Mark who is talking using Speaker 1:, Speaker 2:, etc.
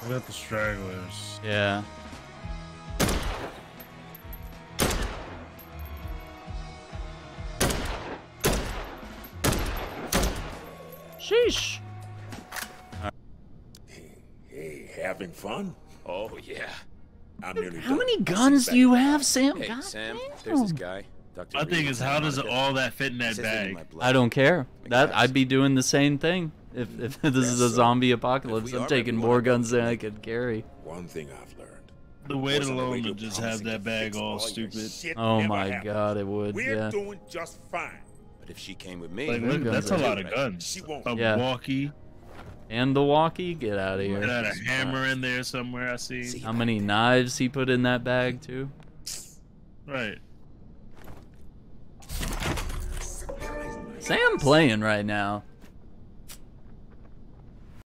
Speaker 1: We got the stragglers.
Speaker 2: Yeah. Sheesh.
Speaker 3: Hey, having fun?
Speaker 4: Oh, yeah.
Speaker 3: I'm nearly
Speaker 2: How
Speaker 3: done.
Speaker 2: many guns do you have, Sam?
Speaker 4: Hey,
Speaker 2: God
Speaker 4: Sam,
Speaker 2: damn.
Speaker 4: there's this guy. Dr.
Speaker 1: My thing
Speaker 4: Reed.
Speaker 1: is, how does all that fit in that
Speaker 4: Says they need
Speaker 1: bag?
Speaker 4: my blood.
Speaker 2: I don't care. That
Speaker 4: Guys,
Speaker 2: I'd be doing the same thing. If this is a
Speaker 3: so.
Speaker 2: zombie apocalypse,
Speaker 4: we
Speaker 2: I'm
Speaker 4: are
Speaker 2: taking
Speaker 4: everyone
Speaker 2: more
Speaker 4: about
Speaker 2: guns
Speaker 4: to
Speaker 2: than I
Speaker 4: make
Speaker 2: could carry.
Speaker 3: One thing I've learned.
Speaker 1: The weight
Speaker 3: Boys on the
Speaker 1: alone
Speaker 3: radio
Speaker 1: to just
Speaker 3: promising
Speaker 1: have that
Speaker 3: to
Speaker 1: bag
Speaker 3: fix
Speaker 1: all
Speaker 3: your
Speaker 1: stupid.
Speaker 3: shit
Speaker 2: Oh
Speaker 3: never
Speaker 2: my
Speaker 3: happens.
Speaker 2: god, it would.
Speaker 3: We're
Speaker 2: Yeah.
Speaker 3: doing just fine.
Speaker 4: But if she came with me,
Speaker 1: Like, look,
Speaker 2: guns
Speaker 1: that's a
Speaker 2: are
Speaker 1: lot of guns.
Speaker 3: She won't.
Speaker 1: A
Speaker 2: Yeah.
Speaker 1: walkie.
Speaker 2: And the walkie, get out of
Speaker 1: It
Speaker 2: here.
Speaker 1: had a hammer in there somewhere, I see.
Speaker 2: How many knives he put in that bag too?
Speaker 1: Right.
Speaker 2: Sam playing right now.